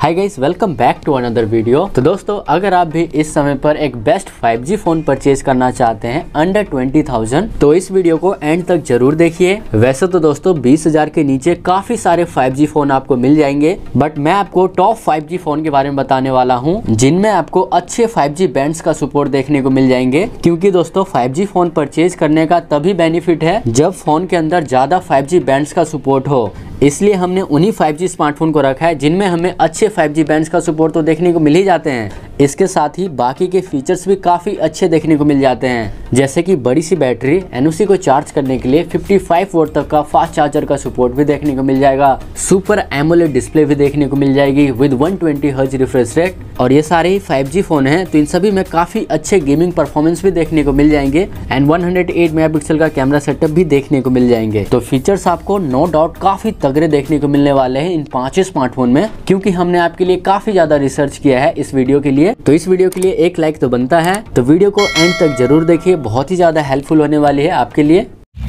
Hi guys, welcome back to another video. तो दोस्तों, अगर आप भी इस समय पर एक बेस्ट 5G फोन परचेज करना चाहते हैं अंडर 20,000 तो इस वीडियो को एंड तक जरूर देखिए। वैसे तो दोस्तों 20,000 के नीचे काफी सारे 5G फोन आपको मिल जाएंगे, बट मैं आपको टॉप 5G फोन के बारे में बताने वाला हूं जिनमें आपको अच्छे 5G बैंड्स का सपोर्ट देखने को मिल जाएंगे। क्योंकि दोस्तों 5G फोन परचेज करने का तभी बेनिफिट है जब फोन के अंदर ज्यादा 5G बैंड्स का सपोर्ट हो, इसलिए हमने उन्हीं 5G स्मार्टफोन को रखा है जिनमें हमें अच्छे 5G बैंड्स का सपोर्ट तो देखने को मिल ही जाते हैं। इसके साथ ही बाकी के फीचर्स भी काफ़ी अच्छे देखने को मिल जाते हैं, जैसे कि बड़ी सी बैटरी एंड उसी को चार्ज करने के लिए 55 वोल्ट तक का फास्ट चार्जर का सपोर्ट भी देखने को मिल जाएगा। सुपर एमोलेड डिस्प्ले भी देखने को मिल जाएगी विद 120 हर्ट्ज रिफ्रेश रेट। और ये सारे ही 5G फोन हैं तो इन सभी में काफ़ी अच्छे गेमिंग परफॉर्मेंस भी देखने को मिल जाएंगे एंड 108 मेगापिक्सल का कैमरा सेटअप भी देखने को मिल जाएंगे। तो फीचर्स आपको नो डाउट काफ़ी तगड़े देखने को मिलने वाले हैं इन 5 स्मार्टफोन में, क्योंकि हमने आपके लिए काफ़ी ज़्यादा रिसर्च किया है इस वीडियो के लिए। तो इस वीडियो के लिए एक लाइक तो बनता है, तो वीडियो को एंड तक जरूर देखिए, बहुत ही ज्यादा हेल्पफुल होने वाली है आपके लिए।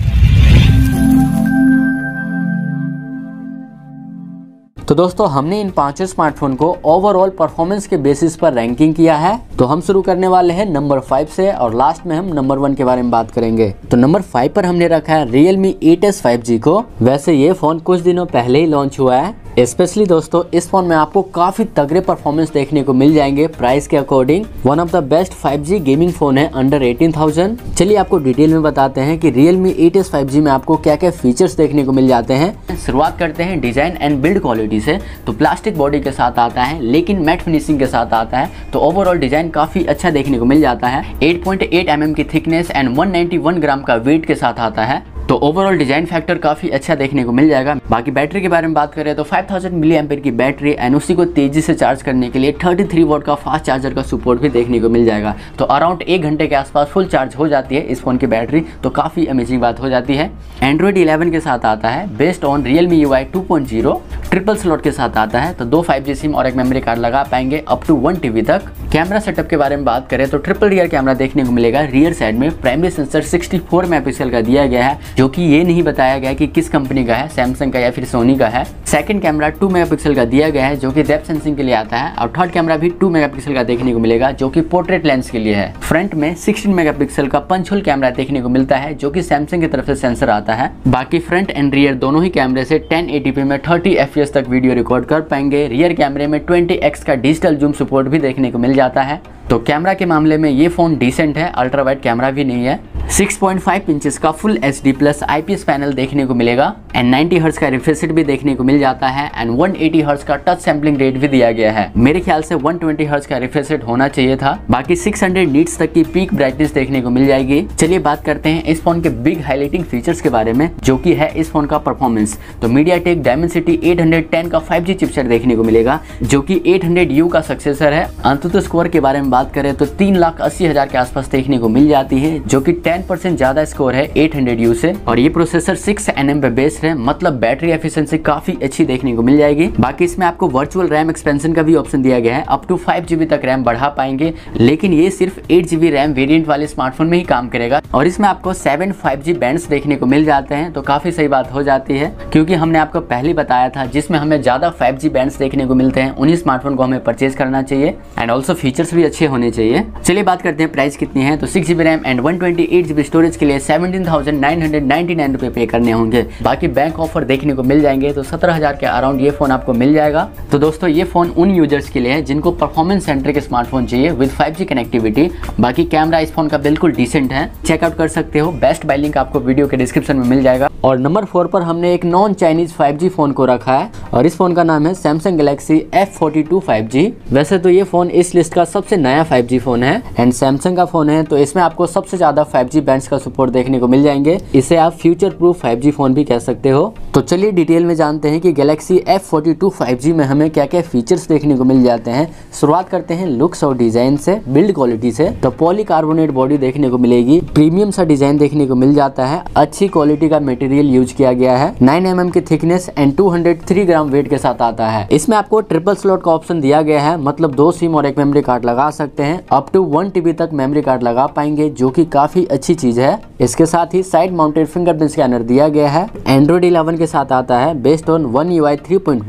तो दोस्तों हमने इन 5 स्मार्टफोन को ओवरऑल परफॉर्मेंस के बेसिस पर रैंकिंग किया है। तो हम शुरू करने वाले हैं नंबर 5 से और लास्ट में हम नंबर 1 के बारे में बात करेंगे। तो नंबर 5 पर हमने रखा है Realme 8s 5G को। वैसे ये फोन कुछ दिनों पहले ही लॉन्च हुआ है। स्पेशली दोस्तों इस फोन में आपको काफी तगड़े परफॉर्मेंस देखने को मिल जाएंगे प्राइस के according. One of the best 5G gaming phone है अंडर 18,000। चलिए आपको डिटेल में बताते हैं कि Realme 8s 5G में आपको क्या क्या फीचर्स देखने को मिल जाते हैं। शुरुआत करते हैं डिजाइन एंड बिल्ड क्वालिटी से। तो प्लास्टिक बॉडी के साथ आता है लेकिन मैट फिनिशिंग के साथ आता है, तो ओवरऑल डिजाइन काफी अच्छा देखने को मिल जाता है। 8.8 mm की थिकनेस एंड 191 ग्राम का वेट के साथ आता है, तो ओवरऑल डिजाइन फैक्टर काफी अच्छा देखने को मिल जाएगा। बाकी बैटरी के बारे में बात करें तो 5000 मिली एम्पेयर की बैटरी एंड उसी को तेजी से चार्ज करने के लिए 33 वोल्ट का फास्ट चार्जर का सपोर्ट भी देखने को मिल जाएगा। तो अराउंड 1 घंटे के आसपास फुल चार्ज हो जाती है इस फोन की बैटरी, तो काफी अमेजिंग बात हो जाती है। एंड्रॉइड 11 के साथ आता है based on Realme UI 2.0। Triple slot के साथ आता है, तो 2 5G सिम और एक मेमोरी कार्ड लगा पाएंगे अप टू 1 TB तक। कैमरा सेटअप के बारे में बात करें तो ट्रिपल रियर कैमरा देखने को मिलेगा। रियर साइड में प्राइमरी सेंसर 64 मेगापिक्सल का दिया गया है, जो कि ये नहीं बताया गया कि किस कंपनी का है, सैमसंग का या फिर सोनी का है। सेकंड कैमरा 2 मेगापिक्सल का दिया गया है जो कि डेप्थ सेंसिंग के लिए आता है, और थर्ड कैमरा भी 2 मेगापिक्सल का देखने को मिलेगा जो कि पोर्ट्रेट लेंस के लिए है। फ्रंट में 16 मेगापिक्सल का पंच होल कैमरा देखने को मिलता है जो कि सैमसंग की तरफ से सेंसर आता है। बाकी फ्रंट एंड रियर दोनों ही कैमरे से 1080p में 30 FPS तक वीडियो रिकॉर्ड कर पाएंगे। रियर कैमरे में 20x का डिजिटल जूम सपोर्ट भी देखने को मिल जाता है। तो कैमरा के मामले में ये फोन डिसेंट है, अल्ट्रा वाइड कैमरा भी नहीं है। 6.5 इंचेस का full HD plus IPS panel देखने को मिलेगा एंड 90 हर्ट्ज का रिफ्रेश रेट भी देखने को मिल जाता है एंड 180 हर्ट्ज का टच सैम्पलिंग रेट भी दिया गया है। मेरे ख्याल से 120 हर्ट्ज का रिफ्रेश रेट होना चाहिए था। बाकी 600 नीट्स तक की पीक ब्राइटनेस देखने को मिल जाएगी। चलिए बात करते हैं इस फोन के बिग हाईलाइटिंग फीचर्स के बारे में, जो कि है इस फोन का परफॉर्मेंस। तो MediaTek Dimensity 810 का 5G चिपसेट देखने को मिलेगा जो कि 800U का सक्सेसर है। अंततः स्कोर के बारे में बात करें तो 3,80,000 के आसपास देखने को मिल जाती है, जो कि 10% ज्यादा स्कोर है 800U से। और ये प्रोसेसर 6 nm पे बेस्ड है, मतलब बैटरी एफिशिएंसी काफी अच्छी देखने को मिल जाएगी। बाकी इसमें आपको वर्चुअल रैम एक्सपेंशन का भी ऑप्शन दिया गया है, अप टू 5 GB तक रैम बढ़ा पाएंगे, लेकिन ये सिर्फ 8 GB रैम वेरिएंट वाले स्मार्टफोन में ही काम करेगा। और इसमें आपको 7 5G बैंड्स देखने को मिल जाते हैं, तो काफी सही बात हो जाती है, क्योंकि हमने आपको पहले बताया था जिसमें हमें ज्यादा 5G बैंड्स देखने को मिलते हैं उन्हीं स्मार्टफोन को हमें परचेज करना चाहिए एंड ऑल्सो फीचर्स भी अच्छे होने चाहिए। चलिए बात करते हैं प्राइस कितनी है। तो 6 GB RAM and 128 GB storage के लिए 17,999 रुपए पे करने होंगे। बाकी बैंक ऑफर देखने को मिल जाएंगे, तो 17,000 के अराउंड ये फोन आपको मिल जाएगा। तो दोस्तों ये फोन उन यूजर्स के लिए है जिनको परफॉर्मेंस सेंट्रिक स्मार्टफोन चाहिए विद 5G कनेक्टिविटी। बाकी कैमरा इस फोन का बिल्कुल डिसेंट है, चेकआउट कर सकते हो। बेस्ट बाय लिंक आपको वीडियो के डिस्क्रिप्शन में मिल जाएगा। और नंबर 4 पर हमने एक नॉन चाइनीज 5G फोन को रखा है और इस फोन का नाम है Samsung Galaxy F42 5G। वैसे तो ये फोन इस लिस्ट का सबसे नया 5G फोन है एंड सैमसंग का फोन है, तो इसमें आपको सबसे ज्यादा 5G बैंड्स का सपोर्ट देखने को मिल जाएंगे। इसे आप फ्यूचर प्रूफ 5G फोन भी कह सकते हो। तो चलिए डिटेल में जानते हैं कि Galaxy F42 5G में हमें क्या क्या फीचर्स देखने को मिल जाते हैं। शुरुआत करते हैं लुक्स और डिजाइन से, बिल्ड क्वालिटी से। तो पॉलीकार्बोनेट बॉडी देखने को मिलेगी, प्रीमियम सा डिजाइन देखने को मिल जाता है, अच्छी क्वालिटी का मटेरियल यूज किया गया है। 9 mm की थिकनेस एंड 203 ग्राम वेट के साथ आता है। इसमें आपको ट्रिपल स्लॉट का ऑप्शन दिया गया है, मतलब 2 सिम और एक मेमोरी कार्ड लगा सकते हैं। अप टू 1 TB तक मेमोरी कार्ड लगा पाएंगे, जो कि काफी अच्छी चीज है। इसके साथ ही साइड माउंटेड फिंगरप्रिंट स्कैनर दिया गया है। एंड्रॉइड 11 के साथ आता है based on One UI 3.1।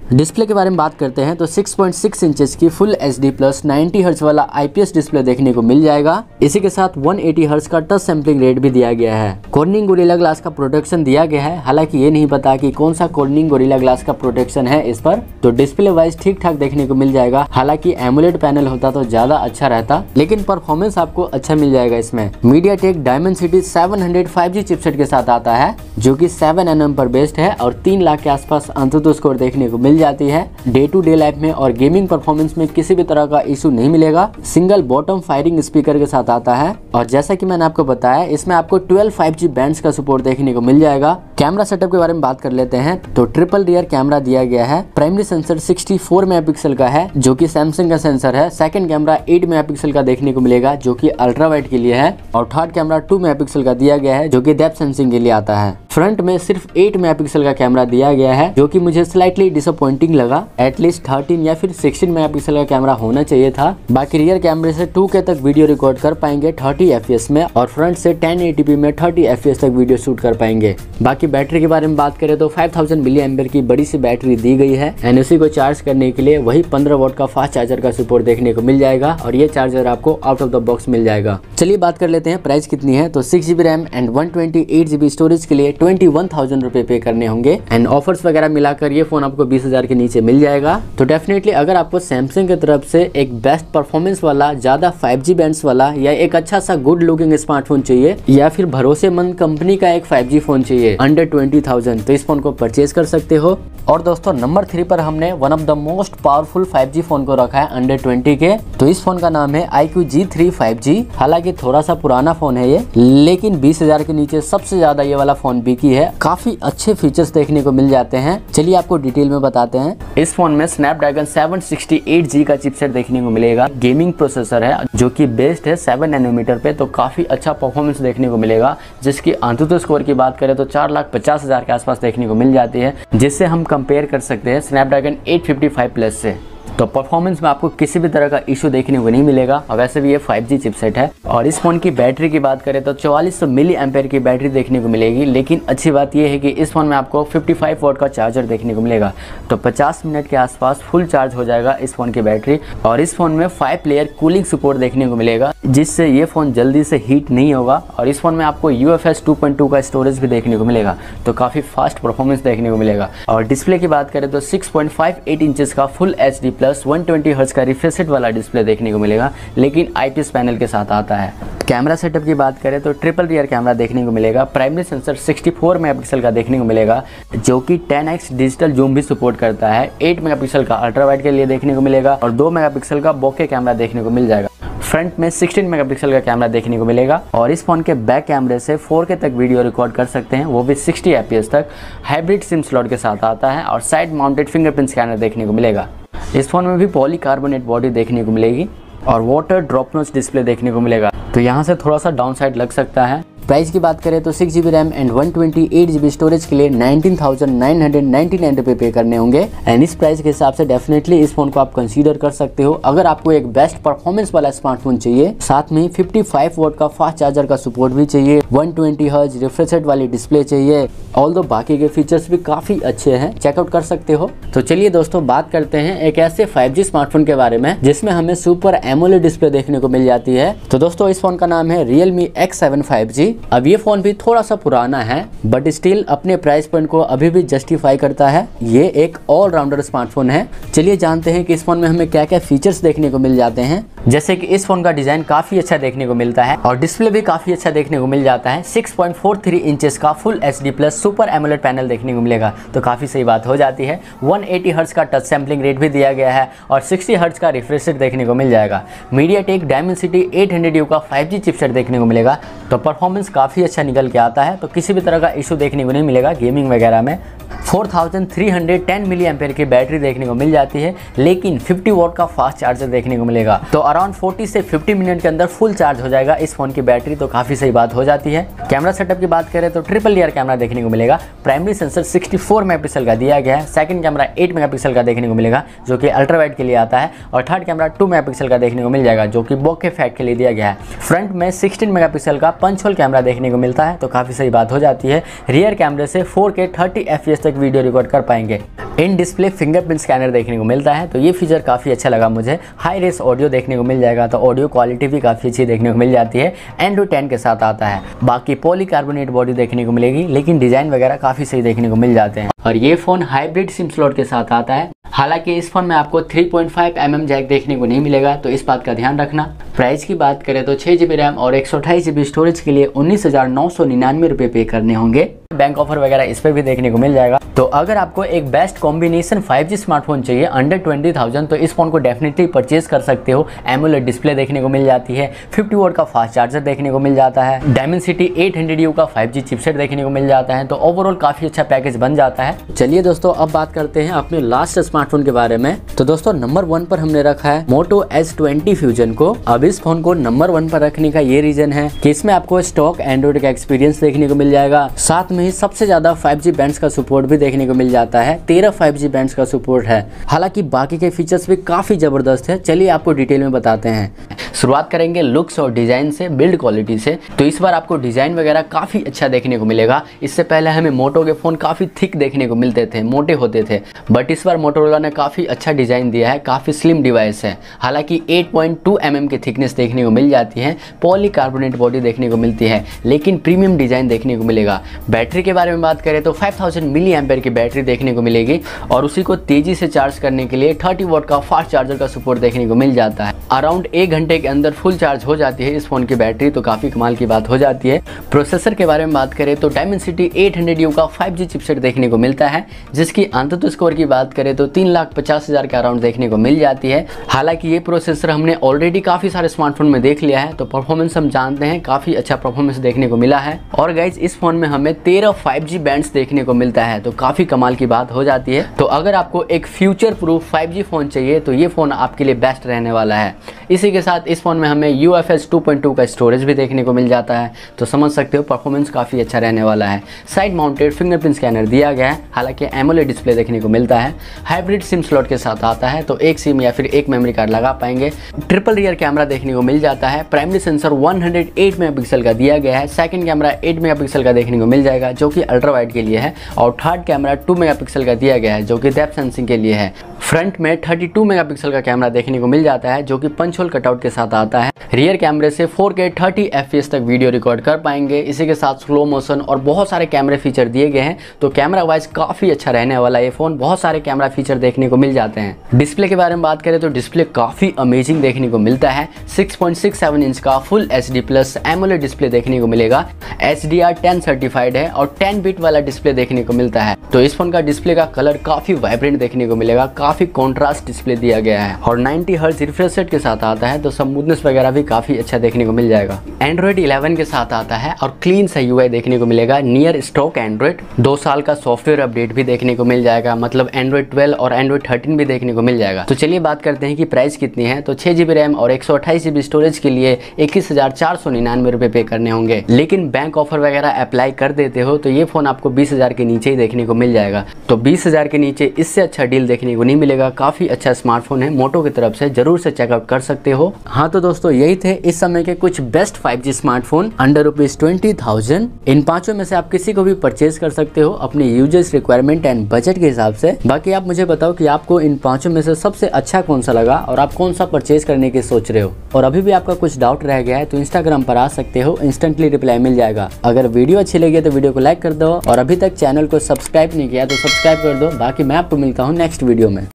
Display के बारे में बात करते हैं तो 6.6 इंचेस की फुल HD प्लस 90 हर्ट्ज वाला IPS डिस्प्ले देखने को मिल जाएगा। इसी के साथ 180 हर्ट्ज का टच सैंपलिंग रेट भी दिया गया है। कॉर्निंग गोरिल्ला ग्लास का प्रोटेक्शन दिया गया है, हालांकि ये नहीं पता कि कौन सा कॉर्निंग गोरिल्ला ग्लास का प्रोटेक्शन है इस पर। तो डिस्प्ले वाइज ठीक ठाक देखने को मिल जाएगा, हालांकि एमोलेड पैनल होता तो ज्यादा अच्छा रहता, लेकिन परफॉर्मेंस आपको अच्छा मिल जाएगा इसमें। मीडियाटेक डायमेंसिटी 700 5G चिपसेट के साथ आता है, जो कि 7nm पर बेस्ड है और 3 लाख के आसपास अंतुतु स्कोर देखने को मिल जाती है। डे टू डे लाइफ में और गेमिंग परफॉर्मेंस में किसी भी तरह का इशू नहीं मिलेगा। सिंगल बॉटम फायरिंग स्पीकर के साथ आता है और जैसा कि मैंने आपको बताया इसमें आपको 12 5G बैंड्स का सपोर्ट देखने को मिल जाएगा। कैमरा सेटअप के बारे में बात कर लेते हैं तो ट्रिपल रियर कैमरा दिया गया है। प्राइमरी सेंसर 64 मेगापिक्सल का है, जो कि सैमसंग का सेंसर है। सेकंड कैमरा 8 मेगापिक्सल का देखने को मिलेगा, जो कि अल्ट्रा वाइड के लिए है। और थर्ड कैमरा 2 मेगापिक्सल का दिया गया है, जो कि डेप्थ सेंसिंग के लिए आता है। फ्रंट में सिर्फ 8 मेगापिक्सल का कैमरा दिया गया है, जो कि मुझे स्लाइटली डिसअपॉइंटिंग लगा। एटलीस्ट 13 या फिर 16 मेगापिक्सल का कैमरा होना चाहिए था। बाकी रियर कैमरे से 2K तक वीडियो रिकॉर्ड कर पाएंगे 30 FPS में, और फ्रंट से 1080p में 30 FPS तक वीडियो शूट कर पाएंगे। बाकी बैटरी के बारे में बात करें तो 5000 mAh की बड़ी सी बैटरी दी गई है एंड उसी को चार्ज करने के लिए वही 15 वॉट का फास्ट चार्जर का सपोर्ट देखने को मिल जाएगा, और ये चार्जर आपको आउट ऑफ द बॉक्स मिल जाएगा। चलिए बात कर लेते हैं प्राइस कितनी है। तो 6GB RAM and 128GB storage के लिए 21,000 रुपए पे करने होंगे एंड ऑफर्स वगैरह मिलाकर ये फोन आपको 20,000 के नीचे मिल जाएगा। तो डेफिनेटली अगर आपको सैमसंग की तरफ से एक बेस्ट परफॉर्मेंस वाला, ज्यादा 5G बैंड्स वाला या एक अच्छा सा गुड लुकिंग स्मार्टफोन चाहिए, या फिर भरोसेमंद कंपनी का एक 5G फोन चाहिए अंडर 20,000, तो इस फोन को परचेज कर सकते हो। और दोस्तों नंबर 3 पर हमने one of the most powerful 5G phone को रखा है अंडर 20 के। तो इस फोन का नाम है iQOO G3 5G। हालांकि थोड़ा सा पुराना फोन है ये, लेकिन 20,000 के नीचे सबसे ज्यादा ये वाला फोन बिकी है। काफी अच्छे फीचर्स देखने को मिल जाते हैं, चलिए आपको डिटेल में बताते हैं। इस फोन में स्नैपड्रैगन 768G का चिपसेट देखने को मिलेगा। गेमिंग प्रोसेसर है जो कि बेस्ड है 7nm पे, तो काफी अच्छा परफॉर्मेंस देखने को मिलेगा। जिसकी अंतुतु स्कोर की बात करें तो 4,50,000 के आसपास देखने को मिल जाती है, जिससे हम कंपेयर कर सकते हैं स्नैपड्रैगन 855 प्लस से। तो परफॉर्मेंस में आपको किसी भी तरह का इशू देखने को नहीं मिलेगा, और वैसे भी ये 5G चिपसेट है। और इस फोन की बैटरी की बात करें तो 4400 mAh की बैटरी देखने को मिलेगी, लेकिन अच्छी बात ये है कि इस फोन में आपको 55 वॉट का चार्जर देखने को मिलेगा। तो 50 मिनट के आसपास फुल चार्ज हो जाएगा इस फोन की बैटरी। और इस फोन में 5 लेयर कूलिंग सपोर्ट देखने को मिलेगा, जिससे ये फोन जल्दी से हीट नहीं होगा। और इस फोन में आपको UFS 2.2 का स्टोरेज भी देखने को मिलेगा, तो काफी फास्ट परफॉर्मेंस देखने को मिलेगा। और डिस्प्ले की बात करें तो 6.58 इंचेस का फुल HD प्लस 120 हर्ट्ज का रिफ्रेश रेट वाला डिस्प्ले देखने को मिलेगा, लेकिन IPS पैनल के साथ आता है। कैमरा सेटअप की बात करें तो ट्रिपल रियर कैमरा देखने को मिलेगा। प्राइमरी सेंसर 64 मेगापिक्सल का देखने को मिलेगा, जो कि 10x डिजिटल जूम भी सपोर्ट करता है। 8 मेगापिक्सल का अल्ट्रा वाइड के लिए देखने को मिलेगा, और 2 मेगापिक्सल का बोके कैमरा देखने को मिल जाएगा। फ्रंट में 16 मेगापिक्सल का कैमरा देखने को मिलेगा, और इस फोन के बैक कैमरे से 4K तक वीडियो रिकॉर्ड कर सकते हैं, वो भी 60 FPS तक। हाइब्रिड सिम स्लॉट के साथ आता है, और साइड माउंटेड फिंगरप्रिंट स्कैनर देखने को मिलेगा। इस फोन में भी पॉलीकार्बोनेट बॉडी देखने को मिलेगी, और वाटर ड्रॉप नॉच डिस्प्ले देखने को मिलेगा, तो यहाँ से थोड़ा सा डाउन साइड लग सकता है। प्राइस की बात करें तो 6GB RAM and 128GB storage के लिए 19,999 रुपए पे करने होंगे। एंड इस प्राइस के हिसाब से डेफिनेटली इस फोन को आप कंसीडर कर सकते हो अगर आपको एक बेस्ट परफॉर्मेंस वाला स्मार्टफोन चाहिए। साथ में 55 वॉट का फास्ट चार्जर का सपोर्ट भी चाहिए, 120 हर्ट्ज रिफ्रेश रेट वाली डिस्प्ले चाहिए। ऑल्दो बाकी के फीचर्स भी काफी अच्छे हैं, चेकआउट कर सकते हो। तो चलिए दोस्तों बात करते हैं एक ऐसे 5G स्मार्टफोन के बारे में जिसमें हमें सुपर एमोलेड डिस्प्ले देखने को मिल जाती है। तो दोस्तों इस फोन का नाम है Realme X7 5G। अब ये फोन भी थोड़ा सा पुराना है, बट स्टिल अपने प्राइस पॉइंट को अभी भी जस्टिफाई करता है। ये एक ऑलराउंडर स्मार्टफोन है। चलिए जानते हैं कि इस फोन में हमें क्या क्या फीचर्स देखने को मिल जाते हैं। जैसे कि इस फोन का डिजाइन काफी अच्छा देखने को मिलता है, और डिस्प्ले भी काफी अच्छा देखने को मिल जाता है। 6.43 इंचेस का full HD plus super AMOLED panel देखने को मिलेगा, तो काफी सही बात हो जाती है। 180 हर्ट्ज का टच सैंपलिंग रेट भी दिया गया है, और 60 हर्ट्ज का रिफ्रेश रेट देखने को मिल जाएगा। मीडियाटेक डायमेंसिटी 800U का 5G चिपसेट देखने को मिलेगा, तो परफॉर्मेंस काफी अच्छा निकल के आता है, तो किसी भी तरह का इशू देखने को नहीं मिलेगा गेमिंग वगैरह में। 4310 mAh की बैटरी देखने को मिल जाती है, लेकिन 50 वॉट का फास्ट चार्जर देखने को मिलेगा। तो अराउंड 40 से 50 मिनट के अंदर फुल चार्ज हो जाएगा इस फोन की बैटरी, तो काफी सही बात हो जाती है। कैमरा सेटअप की बात करें तो ट्रिपल रियर कैमरा देखने को मिलेगा। प्राइमरी सेंसर 64 मेगापिक्सल का दिया गया है। सेकंड कैमरा 8 मेगापिक्सल का देखने को मिलेगा जो कि अल्ट्रा वाइड के लिए आता है, और थर्ड कैमरा 2 मेगापिक्सल का देखने को मिल जाएगा जो कि बोके इफेक्ट के लिए दिया गया है। फ्रंट में 16 मेगापिक्सल का पंच होल कैमरा देखने को मिलता है, तो काफी सही बात हो जाती है। रियर कैमरे से 4K 30 FPS तक वीडियो रिकॉर्ड कर पाएंगे। इन डिस्प्ले फिंगरप्रिंट स्कैनर देखने को मिलता है, तो ये फीचर काफी अच्छा लगा मुझे। हाई रेस ऑडियो देखने को मिल जाएगा, तो ऑडियो क्वालिटी भी काफी अच्छी देखने को मिल जाती है। एंड्रॉइड 10 के साथ आता है। बाकी पॉलीकार्बोनेट बॉडी देखने को मिलेगी, लेकिन डिजाइन वगैरह काफी सही देखने को मिल जाते हैं। और ये फोन हाइब्रिड सिम स्लॉट के साथ आता है। हालांकि इस फोन में आपको 3.5 mm जैक देखने को नहीं मिलेगा, तो इस बात का ध्यान रखना। प्राइस की बात करें तो 6GB रैम और 128GB स्टोरेज के लिए 19,999 रुपये पे करने होंगे। बैंक ऑफर वगैरह इस पे भी देखने को मिल जाएगा। तो अगर आपको एक बेस्ट कॉम्बिनेशन 5G स्मार्टफोन चाहिए अंडर 20,000, तो इस फोन को डेफिनेटली परचेज कर सकते हो। एमोलेड डिस्प्ले देखने को मिल जाती है, 50 वोल्ट का फास्ट चार्जर देखने को मिल जाता है, डायमेंसिटी 800U का 5G चिपसेट देखने को मिल जाता है, तो ओवरऑल काफी अच्छा पैकेज बन जाता है। चलिए दोस्तों, अब बात करते हैं अपने लास्ट स्मार्टफोन के बारे में। तो दोस्तों, नंबर 1 पर हमने रखा है Moto S20 Fusion को। अब इस फोन को नंबर 1 पर रखने का ये रीजन है कि इसमें आपको स्टॉक एंड्रॉइड का एक्सपीरियंस देखने को मिल जाएगा। साथ में ही सबसे ज्यादा 5G बैंड्स का सपोर्ट भी देखने को मिल जाता है। 13 5G बैंड्स का सपोर्ट है। हालांकि बाकी के फीचर्स भी काफी जबरदस्त है। चलिए आपको डिटेल में बताते हैं। शुरुआत करेंगे लुक्स और डिजाइन से, बिल्ड क्वालिटी से। तो इस बार आपको डिजाइन वगैरह काफी अच्छा देखने को मिलेगा। इससे पहले हमें मोटो के फोन काफी थिक देखने को मिलते थे, मोटे होते थे, बट इस बार मोटोरोला ने काफी अच्छा डिजाइन दिया है। काफी स्लिम डिवाइस है। हालांकि 8.2 mm की थिकनेस देखने को मिल जाती है। पॉलीकार्बोनेट बॉडी देखने को मिलती है, लेकिन प्रीमियम डिजाइन देखने को मिलेगा। बैटरी के बारे में बात करें तो 5000 mAh की बैटरी देखने को मिलेगी, और उसी को तेजी से चार्ज करने के लिए 30 वॉट का फास्ट चार्जर का सपोर्ट देखने को मिल जाता है। अराउंड 1 घंटे के अंदर फुल चार्ज हो जाती है इस फोन की बैटरी, तो काफी कमाल की बात हो जाती है। प्रोसेसर के बारे में बात करें तो डायमेंसिटी 800U का 5G चिपसेट देखने को मिलता है, जिसकी अंततः स्कोर की बात करें तो 3,50,000 के अराउंड देखने को मिल जाती है। हालांकि ये प्रोसेसर हमने ऑलरेडी काफी सारे स्मार्टफोन में देख लिया है, तो परफॉर्मेंस हम जानते हैं, काफी अच्छा परफॉर्मेंस देखने को मिला है। और गाइज, इस फोन में हमें 13 5G बैंड्स देखने को मिलता है, तो काफी कमाल की बात हो जाती है। तो अगर आपको एक फ्यूचर प्रूफ 5G फोन चाहिए तो ये फोन आपके लिए बेस्ट रहने वाला है। इसी के साथ इस फोन में हमें UFS 2.2 का स्टोरेज भी देखने को मिल जाता है, तो समझ सकते हो परफॉर्मेंस काफी अच्छा रहने वाला है। साइड माउंटेड फिंगरप्रिंट स्कैनर दिया गया है। हालांकि एमोलेड डिस्प्ले देखने को मिलता है। हाइब्रिड सिम स्लॉट के साथ आता है, तो एक सिम या फिर एक मेमोरी कार्ड लगा पाएंगे। ट्रिपल रियर कैमरा देखने को मिल जाता है। प्राइमरी सेंसर 108 मेगापिक्सल का दिया गया है। सेकंड कैमरा 8 मेगापिक्सल का देखने को मिल जाएगा जो कि अल्ट्रा वाइड के लिए है, और थर्ड कैमरा 2 मेगापिक्सल का दिया गया है जो कि डेप्थ सेंसिंग के लिए है। फ्रंट में 32 मेगापिक्सल का कैमरा देखने को मिल जाता है जो कि पंच होल कटआउट के साथ आता है। रियर कैमरे से 4K 30 FPS तक वीडियो रिकॉर्ड कर पाएंगे। इसी के साथ स्लो मोशन और बहुत सारे कैमरे फीचर दिए गए हैं, तो कैमरा वाइज काफी अच्छा रहने वाला ये फोन। बहुत सारे कैमरा फीचर देखने को मिल जाते हैं। डिस्प्ले के बारे में बात करें तो डिस्प्ले काफी अमेजिंग देखने को मिलता है। 6.67 इंच का फुल HD+ एमोलेड डिस्प्ले देखने को मिलेगा। HDR10 सर्टिफाइड है और 10 बिट वाला डिस्प्ले देखने को मिलता है। तो इस फोन का डिस्प्ले का कलर काफी वाइब्रेंट देखने को मिलेगा, काफी कॉन्ट्रास्ट डिस्प्ले दिया गया है, और 90 हर्ट्ज रिफ्रेश रेट के साथ आता है, तो स्मूथनेस वगैरह भी काफी अच्छा देखने को मिल जाएगा। एंड्रॉइड 11 के साथ आता है और क्लीन सा UI देखने को मिलेगा। नियर स्टॉक एंड्रॉइड 2 साल का सॉफ्टवेयर अपडेट भी देखने को मिल जाएगा, मतलब एंड्रॉइड 12 और एंड्रॉइड 13 भी देखने को मिल जाएगा। तो चलिए बात करते हैं कि प्राइस कितनी है। तो 6GB रैम और 128GB स्टोरेज के लिए 21,499 रुपये पे करने होंगे, लेकिन बैंक ऑफर वगैरह अप्लाई कर देते हो तो ये फोन आपको 20,000 के नीचे ही देखने को मिल जाएगा। तो 20,000 के नीचे इससे अच्छा डील देखने को नहीं मिलेगा। काफी अच्छा स्मार्टफोन है मोटो की तरफ से, जरूर से चेकआउट कर सकते हो। हाँ तो दोस्तों, यही थे इस समय के कुछ बेस्ट 5G स्मार्टफोन अंडर ₹20,000। इन पांचों में से आप किसी को भी परचेज कर सकते हो अपने यूजर्स रिक्वायरमेंट एंड बजट के हिसाब से। बाकी आप मुझे बताओ कि आपको इन पांचों में से सबसे अच्छा कौन सा लगा और आप कौन सा परचेज करने की सोच रहे हो। और अभी भी आपका कुछ डाउट रह गया है तो इंस्टाग्राम पर आ सकते हो, इंस्टेंटली रिप्लाई मिल जाएगा। अगर वीडियो अच्छी लगी तो वीडियो को लाइक कर दो, और अभी तक चैनल को सब्सक्राइब नहीं किया तो सब्सक्राइब कर दो। बाकी मैं आपको मिलता हूँ नेक्स्ट वीडियो में।